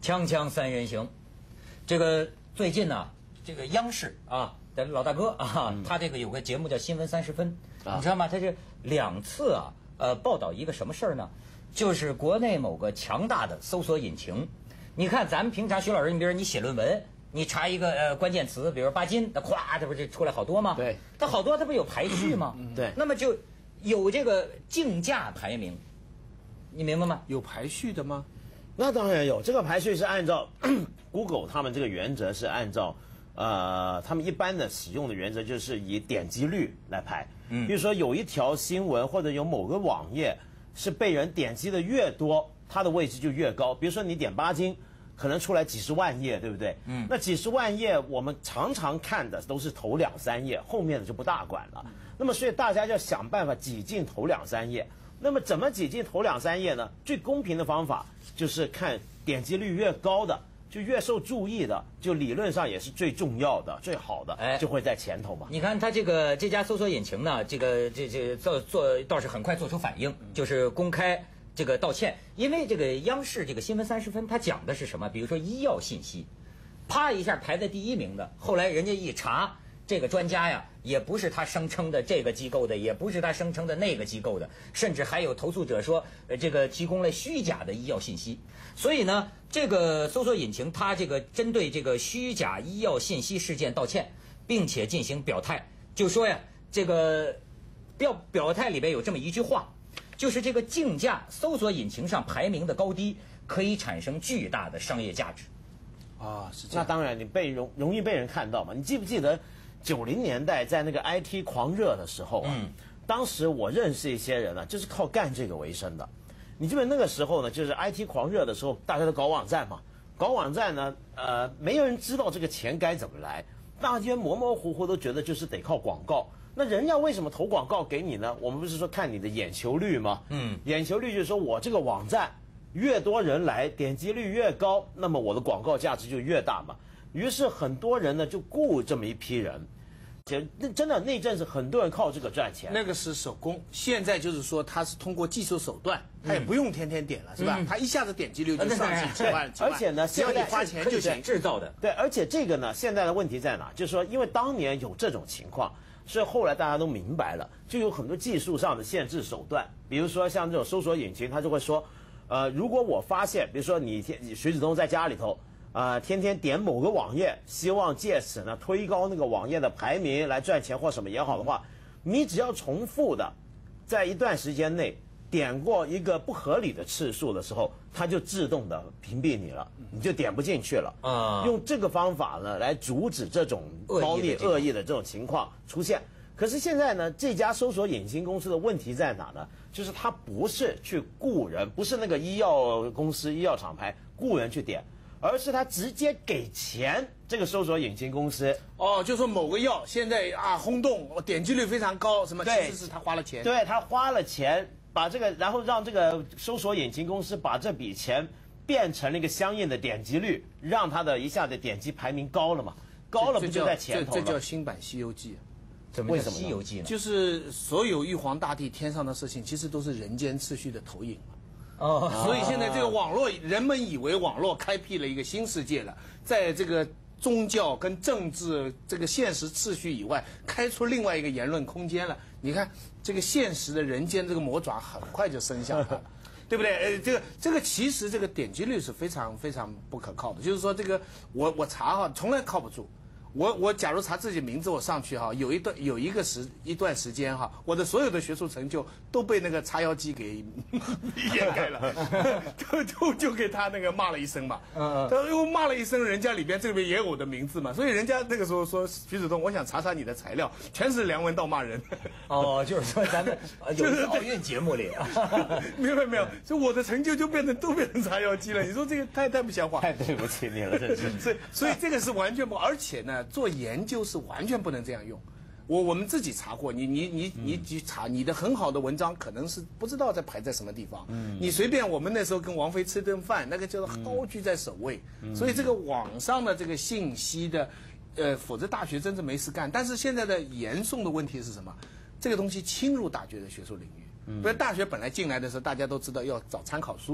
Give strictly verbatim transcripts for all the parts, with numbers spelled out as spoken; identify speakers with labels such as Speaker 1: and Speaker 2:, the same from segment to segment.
Speaker 1: 锵锵三人行，这个最近呢、啊，这个央视啊的老大哥啊，嗯、他这个有个节目叫《新闻三十分》，啊、你知道吗？他是两次啊，呃，报道一个什么事儿呢？就是国内某个强大的搜索引擎。你看，咱们平常徐老师，你比如说你写论文，你查一个呃关键词，比如巴金，那咵，这不是出来好多吗？
Speaker 2: 对，
Speaker 1: 它好多，它不有排序吗？
Speaker 2: 嗯、对，
Speaker 1: 那么就有这个竞价排名，你明白吗？
Speaker 2: 有排序的吗？
Speaker 3: 那当然有，这个排序是按照Google 他们这个原则是按照呃他们一般的使用的原则就是以点击率来排。嗯，比如说有一条新闻或者有某个网页是被人点击的越多，它的位置就越高。比如说你点巴金，可能出来几十万页，对不对？嗯，那几十万页我们常常看的都是头两三页，后面的就不大管了。那么所以大家就要想办法挤进头两三页。那么怎么挤进头两三页呢？最公平的方法就是看点击率越高的，就越受注意的，就理论上也是最重要的、最好的，哎，就会在前头嘛。
Speaker 1: 你看它这个这家搜索引擎呢，这个这这做做倒是很快做出反应，就是公开这个道歉，因为这个央视这个新闻三十分，它讲的是什么？比如说医药信息，啪一下排在第一名的，后来人家一查。这个专家呀，也不是他声称的这个机构的，也不是他声称的那个机构的，甚至还有投诉者说，呃，这个提供了虚假的医药信息。所以呢，这个搜索引擎它这个针对这个虚假医药信息事件道歉，并且进行表态，就说呀，这个表表态里边有这么一句话，就是这个竞价搜索引擎上排名的高低，可以产生巨大的商业价值。
Speaker 3: 啊，是这样。那当然，你被容容易被人看到嘛。你记不记得？九零年代在那个 I T 狂热的时候啊，嗯、当时我认识一些人呢、啊，就是靠干这个为生的。你记得那个时候呢，就是 I T 狂热的时候，大家都搞网站嘛，搞网站呢，呃，没有人知道这个钱该怎么来，大家模模糊糊都觉得就是得靠广告。那人家为什么投广告给你呢？我们不是说看你的眼球率吗？嗯，眼球率就是说我这个网站越多人来，点击率越高，那么我的广告价值就越大嘛。于是很多人呢就雇这么一批人，那真的那阵子很多人靠这个赚钱。
Speaker 2: 那个是手工，现在就是说他是通过技术手段，他也不用天天点了，是吧？他一下子点击率就上去几万，
Speaker 3: 而且呢，
Speaker 2: 只要你花钱就行。
Speaker 1: 制造的
Speaker 3: 对，而且这个呢，现在的问题在哪？就是说，因为当年有这种情况，所以后来大家都明白了，就有很多技术上的限制手段，比如说像这种搜索引擎，它就会说，呃，如果我发现，比如说你天徐子东在家里头。啊、呃，天天点某个网页，希望借此呢推高那个网页的排名来赚钱或什么也好的话，你只要重复的在一段时间内点过一个不合理的次数的时候，它就自动的屏蔽你了，你就点不进去了。啊、嗯，用这个方法呢来阻止这种猫腻恶意的这种情况出现。可是现在呢，这家搜索引擎公司的问题在哪呢？就是它不是去雇人，不是那个医药公司、医药厂牌雇人去点。而是他直接给钱这个搜索引擎公司
Speaker 2: 哦，就说某个药现在啊轰动，点击率非常高，什么？其实是他花了钱，
Speaker 3: 对他花了钱把这个，然后让这个搜索引擎公司把这笔钱变成了一个相应的点击率，让他的一下子点击排名高了嘛，高了不就在前头了？
Speaker 2: 这叫新版《西游记》。
Speaker 1: 怎么叫《西游记》呢？
Speaker 2: 就是所有玉皇大帝天上的事情，其实都是人间次序的投影嘛。哦，所以现在这个网络，人们以为网络开辟了一个新世界了，在这个宗教跟政治这个现实秩序以外，开出另外一个言论空间了。你看这个现实的人间这个魔爪很快就伸下来了，对不对？呃，这个这个其实这个点击率是非常非常不可靠的，就是说这个我我查哈从来靠不住。我我假如查自己名字，我上去哈，有一段有一个时一段时间哈，我的所有的学术成就都被那个叉腰机给掩盖了，就就就给他那个骂了一声嘛，嗯，他又骂了一声，人家里边这边也有我的名字嘛，所以人家那个时候说徐子东，我想查查你的材料，全是梁文道骂人。
Speaker 1: 哦，就是说咱们有一个奥运节目里，
Speaker 2: 没有没有，就我的成就就变成都变成叉腰机了，你说这个太太不像话，
Speaker 3: 太对不起你了，真是。
Speaker 2: 所以所以这个是完全不，而且呢。做研究是完全不能这样用，我我们自己查过，你你你你去查你的很好的文章，可能是不知道在排在什么地方。嗯，你随便我们那时候跟王菲吃顿饭，那个叫做高居在首位。嗯，所以这个网上的这个信息的，呃，否则大学真是没事干。但是现在的严重的问题是什么？这个东西侵入大学的学术领域。嗯，比如大学本来进来的时候，大家都知道要找参考书。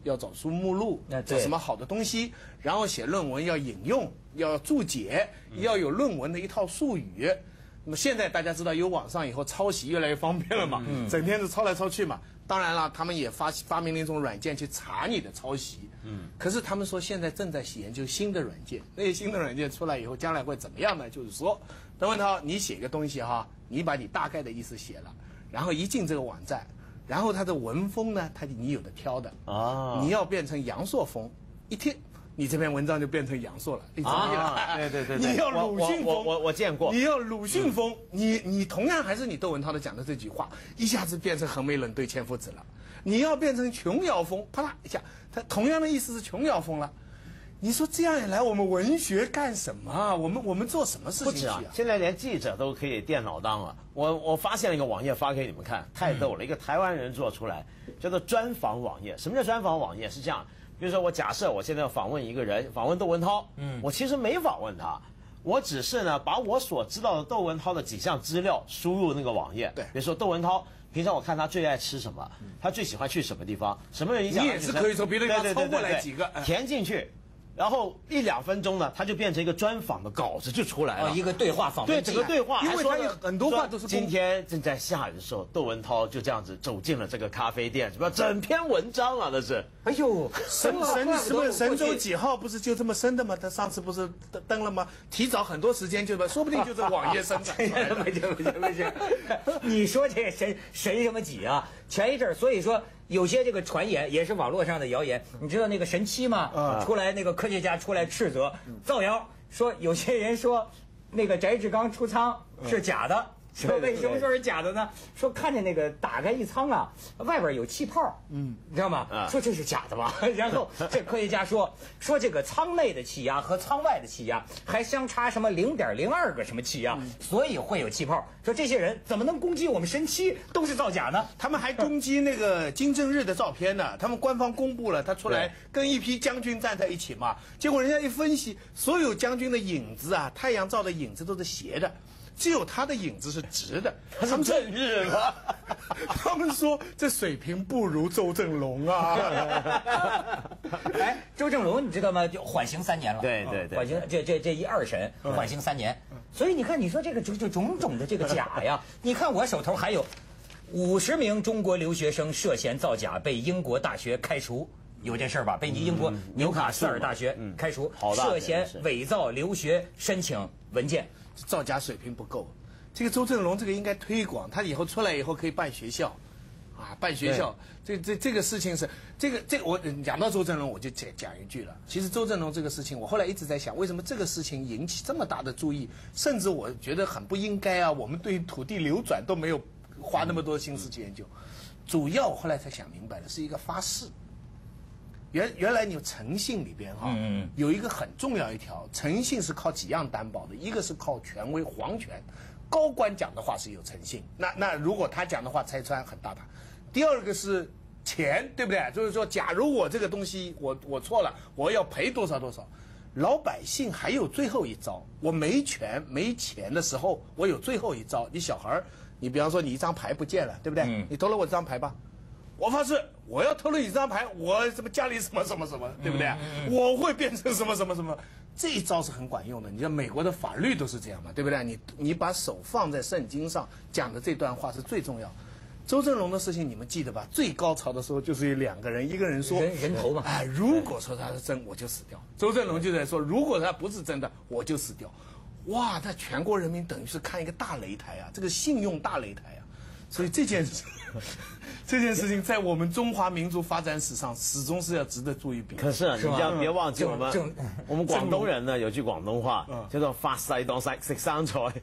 Speaker 2: 要找出目录，
Speaker 1: 啊
Speaker 2: 找什么好的东西，然后写论文要引用，要注解，要有论文的一套术语。那么现在大家知道有网上以后，抄袭越来越方便了嘛，嗯、整天都抄来抄去嘛。当然了，他们也发发明了一种软件去查你的抄袭。嗯，可是他们说现在正在研究新的软件，那些新的软件出来以后，将来会怎么样呢？就是说，邓文涛，你写个东西哈，你把你大概的意思写了，然后一进这个网站，然后它的文风呢，它你有的挑的啊，你要变成杨朔风，一贴。你这篇文章就变成杨朔了，你怎么样？
Speaker 3: 啊、对对对，
Speaker 2: 你要鲁迅风，
Speaker 3: 我我我见过。
Speaker 2: 你要鲁迅风，嗯、你你同样还是你窦文涛的讲的这句话，一下子变成横眉冷对千夫指了。你要变成琼瑶风，啪啦一下，它同样的意思是琼瑶风了。你说这样一来，我们文学干什么？我们我们做什么事情去啊？
Speaker 3: 现在连记者都可以电脑当了。我我发现了一个网页，发给你们看，太逗了，嗯、一个台湾人做出来，叫做专访网页。什么叫专访网页？是这样。比如说，我假设我现在要访问一个人，访问窦文涛，嗯，我其实没访问他，我只是呢把我所知道的窦文涛的几项资料输入那个网页。
Speaker 2: 对，
Speaker 3: 比如说窦文涛，平常我看他最爱吃什么，嗯、他最喜欢去什么地方，什么人影响
Speaker 2: 你也是可以从别的地方抽过来几个
Speaker 3: 填进去。然后一两分钟呢，他就变成一个专访的稿子就出来了，
Speaker 1: 哦、一个对话访问。
Speaker 3: 对，整个对话，
Speaker 2: 因为他有很多话都是
Speaker 3: 今天正在下雨的时候，窦文涛就这样子走进了这个咖啡店，什么整篇文章啊，那是。
Speaker 1: 哎呦，
Speaker 2: 神神什么神舟几号不是就这么生的吗？他上次不是登了吗？提早很多时间就说不定就是网页生产出来的。
Speaker 1: 没行没行没行，你说这个神神什么几啊？前一阵儿，所以说。有些这个传言也是网络上的谣言，你知道那个神七吗？嗯、出来那个科学家出来斥责造谣，说有些人说那个翟志刚出舱是假的。说为什么说是假的呢？说看见那个打开一舱啊，外边有气泡，嗯，你知道吗？说这是假的吧？然后这科学家说说这个舱内的气压和舱外的气压还相差什么零点零二个什么气压，所以会有气泡。说这些人怎么能攻击我们神七都是造假呢？
Speaker 2: 他们还攻击那个金正日的照片呢，他们官方公布了，他出来跟一批将军站在一起嘛，结果人家一分析，所有将军的影子啊，太阳照的影子都是斜的。只有他的影子是直的，
Speaker 3: 他是正日吗？
Speaker 2: 他们说这水平不如周正龙啊！
Speaker 1: 哎，周正龙你知道吗？就缓刑三年了。
Speaker 3: 对对对，
Speaker 1: 缓刑这这这一二审缓刑三年，所以你看，你说这个这这种种的这个假呀，你看我手头还有五十名中国留学生涉嫌造假被英国大学开除。有这事儿吧？被英国纽卡斯尔大学开除，涉嫌伪造留学申请文件。
Speaker 2: 造假水平不够，这个周正龙这个应该推广，他以后出来以后可以办学校，啊，办学校，这这这个事情是这个这个我讲到周正龙我就讲讲一句了。其实周正龙这个事情，我后来一直在想，为什么这个事情引起这么大的注意，甚至我觉得很不应该啊，我们对土地流转都没有花那么多心思去研究。主要我后来才想明白了，是一个发誓。原原来你诚信里边哈、啊，嗯、有一个很重要一条，诚信是靠几样担保的，一个是靠权威皇权，高官讲的话是有诚信，那那如果他讲的话拆穿很大胆。第二个是钱，对不对？就是说，假如我这个东西我我错了，我要赔多少多少。老百姓还有最后一招，我没权没钱的时候，我有最后一招。你小孩你比方说你一张牌不见了，对不对？嗯、你偷了我这张牌吧。我发誓，我要偷了你这张牌，我什么家里什么什么什么，对不对？嗯嗯、我会变成什么什么什么，这一招是很管用的。你像美国的法律都是这样嘛，对不对？你你把手放在圣经上讲的这段话是最重要。周正龙的事情你们记得吧？最高潮的时候就是有两个人，一个人说
Speaker 1: 人人头嘛，
Speaker 2: 哎，如果说他是真，我就死掉。周正龙就在说，如果他不是真的，我就死掉。哇，那全国人民等于是看一个大擂台啊，这个信用大擂台啊。所以这件事，这件事情在我们中华民族发展史上始终是要值得注意比。
Speaker 3: 可是啊，你这样别忘记我们我们广东人呢有句廣東話叫做發誓當食食生菜，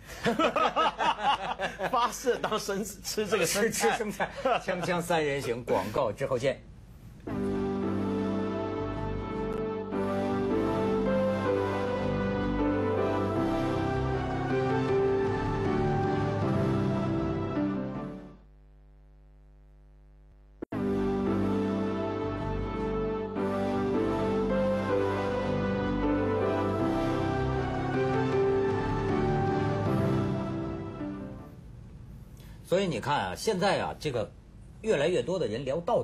Speaker 3: 發誓當生吃這個
Speaker 1: 吃吃生菜。锵锵三人行，廣告之後見。所以你看啊，现在啊，这个越来越多的人聊道德，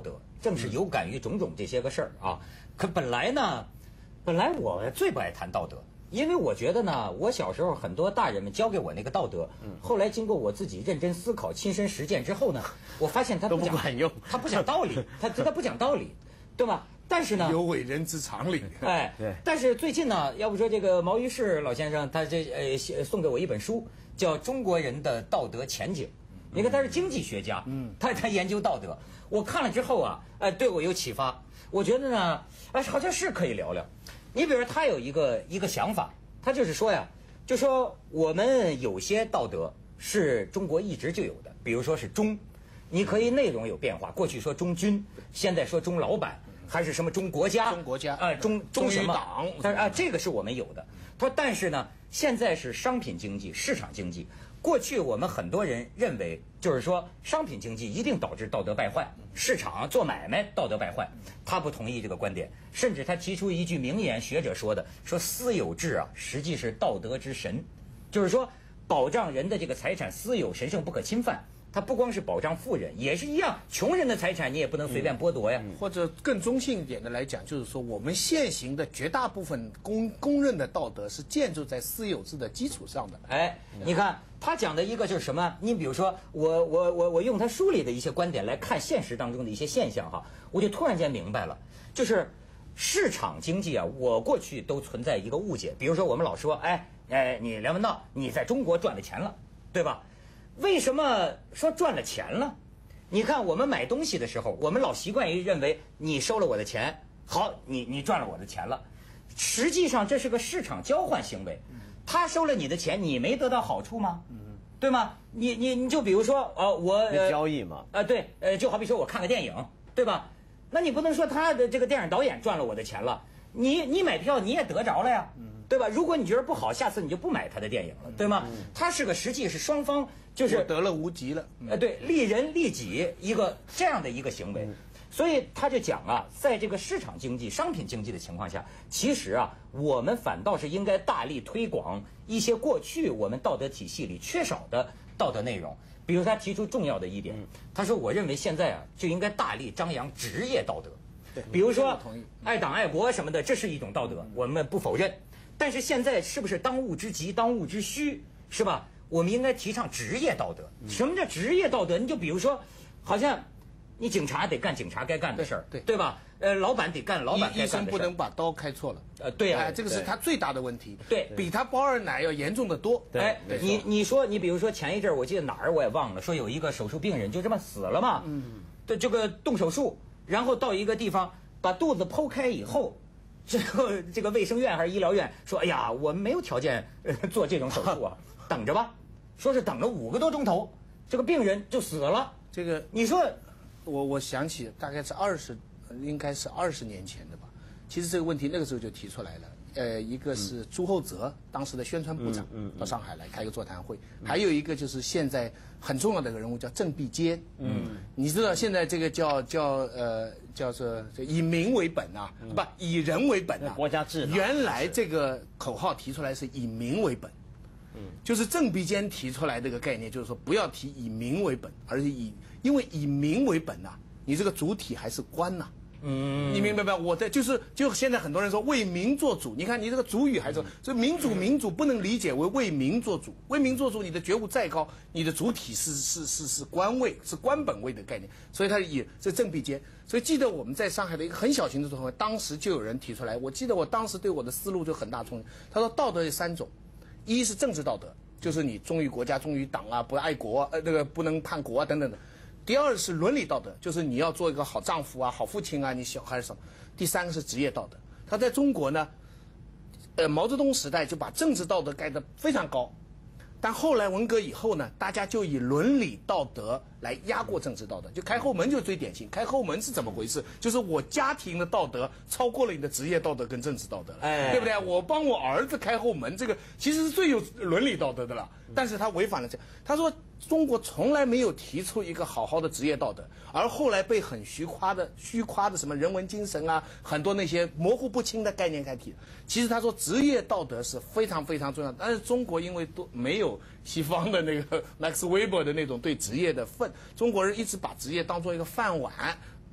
Speaker 1: 正是有感于种种这些个事儿啊。可本来呢，本来我最不爱谈道德。因为我觉得呢，我小时候很多大人们教给我那个道德，后来经过我自己认真思考、亲身实践之后呢，我发现他不讲，他不讲道理，他他不讲道理，对吧？但是呢，
Speaker 2: 有违人之常理。
Speaker 1: 哎，对。但是最近呢，要不说这个毛于轼老先生，他这呃送给我一本书，叫《中国人的道德前景》。你看他是经济学家，嗯，他他研究道德。我看了之后啊，哎，对我有启发。我觉得呢，哎，好像是可以聊聊。你比如说，他有一个一个想法，他就是说呀，就说我们有些道德是中国一直就有的，比如说是忠，你可以内容有变化，过去说忠君，现在说忠老板，还是什么忠国家，
Speaker 2: 忠国家，
Speaker 1: 啊，忠忠什么
Speaker 2: 党，
Speaker 1: 他说啊，这个是我们有的。他说，但是呢，现在是商品经济、市场经济。过去我们很多人认为，就是说商品经济一定导致道德败坏，市场做买卖道德败坏。他不同意这个观点，甚至他提出一句名言，学者说的，说私有制啊，实际是道德之神，就是说保障人的这个财产私有神圣不可侵犯。它不光是保障富人，也是一样，穷人的财产你也不能随便剥夺呀。
Speaker 2: 或者更中性一点的来讲，就是说我们现行的绝大部分公公认的道德是建筑在私有制的基础上的。
Speaker 1: 哎，你看他讲的一个就是什么？你比如说，我我我我用他书里的一些观点来看现实当中的一些现象哈，我就突然间明白了，就是市场经济啊，我过去都存在一个误解，比如说我们老说，哎哎，你梁文道你在中国赚了钱了，对吧？为什么说赚了钱了？你看我们买东西的时候，我们老习惯于认为你收了我的钱，好，你你赚了我的钱了。实际上这是个市场交换行为，他收了你的钱，你没得到好处吗？对吗？你你你就比如说，呃，我呃
Speaker 3: 交易嘛，
Speaker 1: 啊、呃、对，呃，就好比说我看个电影，对吧？那你不能说他的这个电影导演赚了我的钱了，你你买票你也得着了呀。对吧？如果你觉得不好，下次你就不买他的电影了，对吗？它是个实际是双方就是
Speaker 2: 得了无极了，
Speaker 1: 呃，对，利人利己一个这样的一个行为，所以他就讲啊，在这个市场经济、商品经济的情况下，其实啊，我们反倒是应该大力推广一些过去我们道德体系里缺少的道德内容。比如他提出重要的一点，他说：“我认为现在啊，就应该大力张扬职业道德，比如说爱党爱国什么的，这是一种道德，我们不否认。”但是现在是不是当务之急、当务之需，是吧？我们应该提倡职业道德。什么叫职业道德？你就比如说，好像你警察得干警察该干的事儿，
Speaker 2: 对
Speaker 1: 对吧？呃，老板得干老板该干的事儿。
Speaker 2: 医生不能把刀开错了。
Speaker 1: 呃，对呀、
Speaker 2: 哎，这个是他最大的问题。
Speaker 1: 对，
Speaker 2: 比他包二奶要严重的多。
Speaker 1: 哎，你你说，你比如说前一阵儿我记得哪儿我也忘了，说有一个手术病人就这么死了嘛。嗯。对，这个动手术，然后到一个地方把肚子剖开以后。这个这个卫生院还是医疗院说，哎呀，我们没有条件、呃、做这种手术啊，等着吧。说是等了五个多钟头，这个病人就死了。
Speaker 2: 这个
Speaker 1: 你说，
Speaker 2: 我我想起大概是二十，应该是二十年前的吧。其实这个问题那个时候就提出来了。呃，一个是朱厚泽，当时的宣传部长，到上海来开个座谈会；还有一个就是现在很重要的一个人物叫郑必坚。嗯，你知道现在这个叫叫呃叫做以民为本啊，不以人为本啊，
Speaker 3: 国家制。
Speaker 2: 原来这个口号提出来是以民为本，嗯，就是郑必坚提出来这个概念，就是说不要提以民为本，而是以因为以民为本呐、啊，你这个主体还是官呐、啊。嗯，你明白吧？我的就是就现在很多人说为民做主，你看你这个主语还是所以民主民主不能理解为为民做主，为民做主，你的觉悟再高，你的主体是是是是官位，是官本位的概念，所以他以这郑必坚。所以记得我们在上海的一个很小型的座谈会，当时就有人提出来，我记得我当时对我的思路就很大冲击。他说道德有三种，一是政治道德，就是你忠于国家、忠于党啊，不爱国，呃，那个不能叛国啊等等的。第二是伦理道德，就是你要做一个好丈夫啊、好父亲啊，你小孩什么。第三个是职业道德。他在中国呢，呃，毛泽东时代就把政治道德盖得非常高，但后来文革以后呢，大家就以伦理道德来压过政治道德。就开后门就最典型，开后门是怎么回事？就是我家庭的道德超过了你的职业道德跟政治道德了，哎，对不对？我帮我儿子开后门，这个其实是最有伦理道德的了，但是他违反了这。他说中国从来没有提出一个好好的职业道德，而后来被很虚夸的虚夸的什么人文精神啊，很多那些模糊不清的概念开题。其实他说职业道德是非常非常重要的，但是中国因为都没有西方的那个 Max Weber 的那种对职业的愤，中国人一直把职业当做一个饭碗，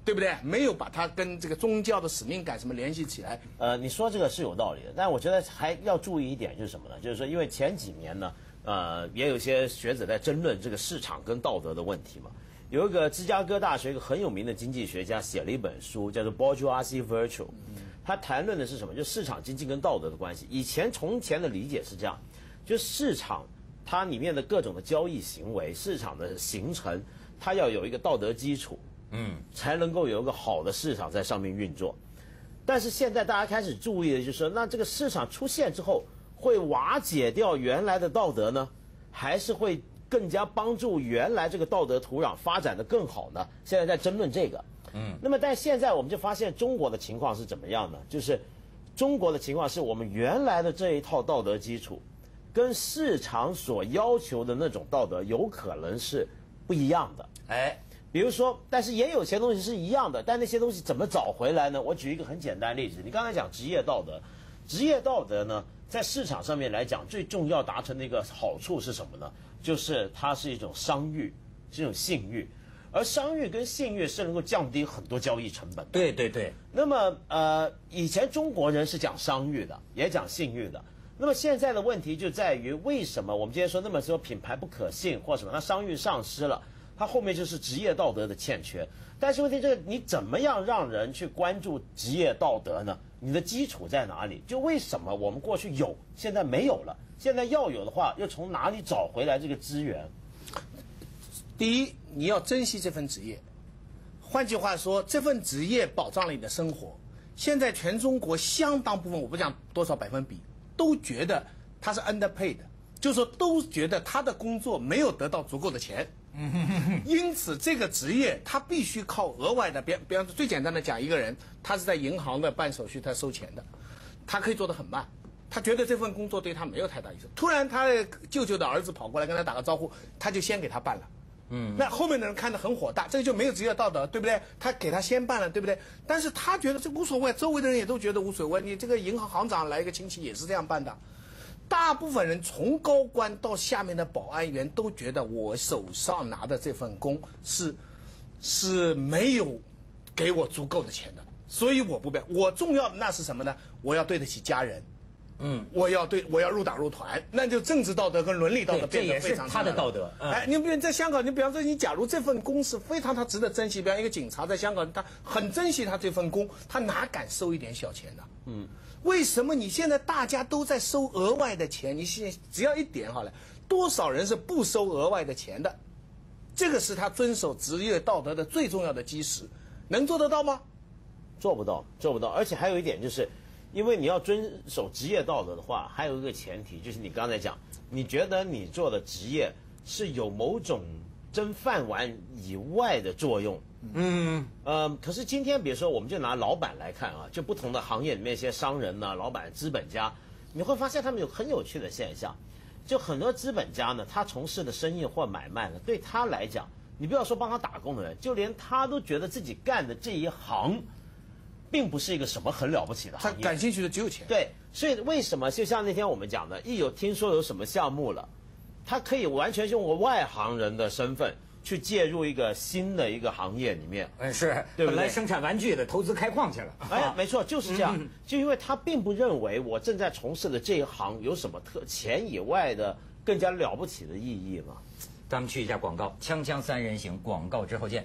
Speaker 2: 对不对？没有把它跟这个宗教的使命感什么联系起来。
Speaker 3: 呃，你说这个是有道理的，但我觉得还要注意一点就是什么呢？就是说，因为前几年呢，呃，也有一些学者在争论这个市场跟道德的问题嘛。有一个芝加哥大学一个很有名的经济学家写了一本书，叫做《Bourgeoisie Virtue》，他谈论的是什么？就市场经济跟道德的关系。以前从前的理解是这样，就市场它里面的各种的交易行为，市场的形成，它要有一个道德基础。嗯，才能够有一个好的市场在上面运作。但是现在大家开始注意的就是说，那这个市场出现之后，会瓦解掉原来的道德呢，还是会更加帮助原来这个道德土壤发展的更好呢？现在在争论这个。嗯，那么但现在我们就发现中国的情况是怎么样呢？就是中国的情况是我们原来的这一套道德基础，跟市场所要求的那种道德有可能是不一样的。哎。比如说，但是也有些东西是一样的，但那些东西怎么找回来呢？我举一个很简单的例子，你刚才讲职业道德，职业道德呢，在市场上面来讲，最重要达成的一个好处是什么呢？就是它是一种商誉，是一种信誉，而商誉跟信誉是能够降低很多交易成本的。
Speaker 1: 对对对。
Speaker 3: 那么呃，以前中国人是讲商誉的，也讲信誉的。那么现在的问题就在于，为什么我们今天说那么说品牌不可信或什么，那商誉丧失了？它后面就是职业道德的欠缺，但是问题这个你怎么样让人去关注职业道德呢？你的基础在哪里？就为什么我们过去有，现在没有了？现在要有的话，又从哪里找回来这个资源？
Speaker 2: 第一，你要珍惜这份职业。换句话说，这份职业保障了你的生活。现在全中国相当部分，我不讲多少百分比，都觉得他是 underpaid， 就是说都觉得他的工作没有得到足够的钱。因此，这个职业他必须靠额外的，比比方说最简单的讲，一个人他是在银行的办手续，他收钱的，他可以做得很慢，他觉得这份工作对他没有太大意思。突然，他舅舅的儿子跑过来跟他打个招呼，他就先给他办了。嗯，那后面的人看得很火大，这个就没有职业道德，对不对？他给他先办了，对不对？但是他觉得这无所谓，周围的人也都觉得无所谓。你这个银行行长来一个亲戚也是这样办的。大部分人从高官到下面的保安员都觉得我手上拿的这份工是是没有给我足够的钱的，所以我不变。我重要的那是什么呢？我要对得起家人，嗯，我要对我要入党入团，那就政治道德跟伦理道德变得非常重要。
Speaker 1: 这也是他的道德。
Speaker 2: 嗯、哎，你比如在香港，你比方说，你假如这份工是非常他值得珍惜，比方一个警察在香港，他很珍惜他这份工，他哪敢收一点小钱呢？嗯。为什么你现在大家都在收额外的钱？你现在只要一点好了，多少人是不收额外的钱的？这个是他遵守职业道德的最重要的基石，能做得到吗？
Speaker 3: 做不到，做不到。而且还有一点就是，因为你要遵守职业道德的话，还有一个前提就是你刚才讲，你觉得你做的职业是有某种争饭碗以外的作用。嗯呃，可是今天比如说，我们就拿老板来看啊，就不同的行业里面一些商人呢、啊、老板、资本家，你会发现他们有很有趣的现象。就很多资本家呢，他从事的生意或买卖呢，对他来讲，你不要说帮他打工的人，就连他都觉得自己干的这一行，并不是一个什么很了不起的行业。
Speaker 2: 他感兴趣的只有钱。
Speaker 3: 对，所以为什么就像那天我们讲的，一有听说有什么项目了，他可以完全用我外行人的身份去介入一个新的一个行业里面。
Speaker 1: 哎，是，对不对？本来生产玩具的，投资开矿去了。
Speaker 3: 哎，没错，就是这样。嗯、就因为他并不认为我正在从事的这一行有什么特钱以外的更加了不起的意义嘛。
Speaker 1: 咱们去一下广告，锵锵三人行，广告之后见。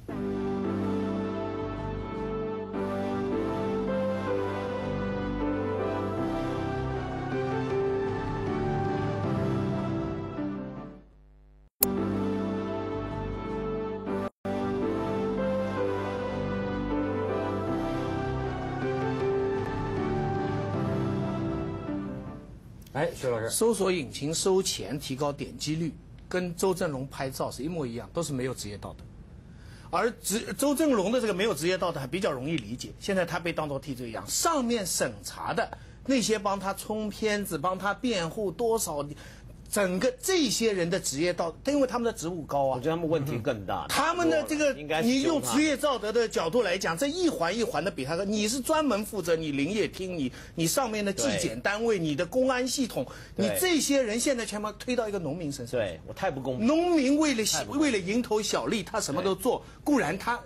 Speaker 1: 哎，徐老师，
Speaker 2: 搜索引擎收钱提高点击率，跟周正龙拍照是一模一样，都是没有职业道德。而职周正龙的这个没有职业道德还比较容易理解，现在他被当作替罪羊，上面审查的那些帮他冲片子、帮他辩护多少，整个这些人的职业道德，因为他们的职务高啊，
Speaker 3: 我觉得他们问题更大。嗯、
Speaker 2: 他们的这个，你用职业道德的角度来讲，这一环一环的比他高。你是专门负责你林业厅、你你上面的纪检单位、你的公安系统，你这些人现在全部推到一个农民身上。
Speaker 3: 对我太不公平。
Speaker 2: 农民为了为了蝇头小利，他什么都做，固然他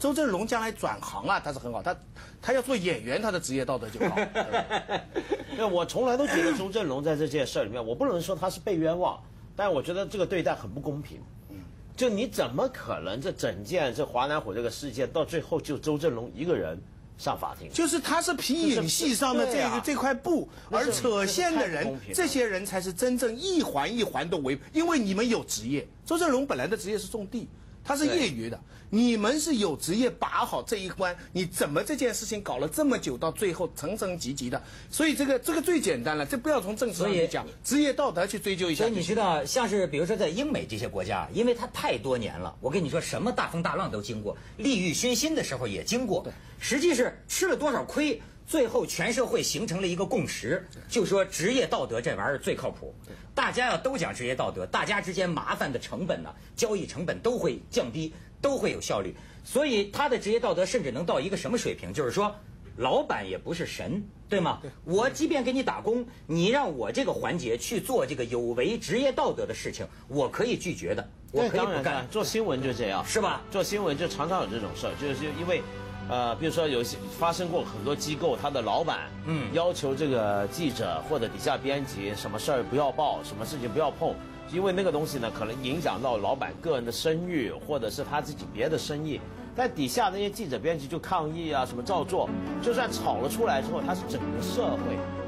Speaker 2: 周正龙将来转行啊，他是很好，他他要做演员，他的职业道德就高。
Speaker 3: 对，我从来都觉得周正龙在这件事里面，我不能说他是被冤枉，但我觉得这个对待很不公平。就你怎么可能这整件这华南虎这个事件到最后就周正龙一个人上法庭？
Speaker 2: 就是他是皮影戏上的这个、啊、这块布，而扯线的人，这些人才是真正一环一环都围，因为你们有职业。周正龙本来的职业是种地，他是业余的，你们是有职业把好这一关，你怎么这件事情搞了这么久，到最后层层级级的？所以这个这个最简单了，这不要从政治上去讲，职业道德去追究一下。
Speaker 1: 所以你知道，像是比如说在英美这些国家，因为它太多年了，我跟你说，什么大风大浪都经过，利欲熏心的时候也经过，实际是吃了多少亏。最后，全社会形成了一个共识，就说职业道德这玩意儿最靠谱。大家要都讲职业道德，大家之间麻烦的成本呢、啊，交易成本都会降低，都会有效率。所以他的职业道德甚至能到一个什么水平？就是说，老板也不是神，对吗？我即便给你打工，你让我这个环节去做这个有违职业道德的事情，我可以拒绝的，我可以不干。
Speaker 3: 做新闻就这样，
Speaker 1: 是吧？
Speaker 3: 做新闻就常常有这种事儿，就是因为。呃，比如说有些发生过很多机构，他的老板嗯要求这个记者或者底下编辑什么事儿不要报，什么事情不要碰，因为那个东西呢可能影响到老板个人的声誉，或者是他自己别的生意。但底下那些记者编辑就抗议啊，什么照做，就算吵了出来之后，他是整个社会